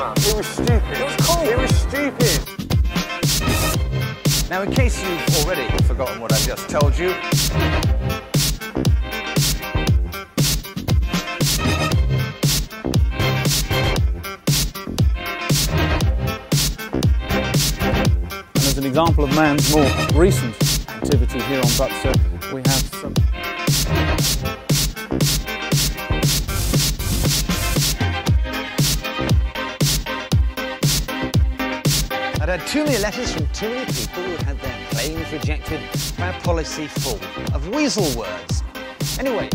man. It was stupid. It was cool. It was stupid. Now, in case you've already forgotten what I've just told you, as an example of man's more recent activity here on Butser, we have some... I'd had too many letters from too many people who had their claims rejected by a policy full of weasel words. Anyway,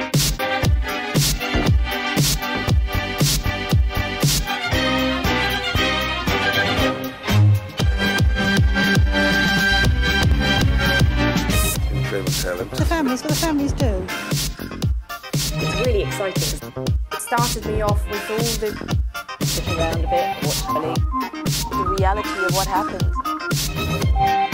What the families do. It's really exciting. It started me off with all the sit around a bit, watch telly, the reality of what happens.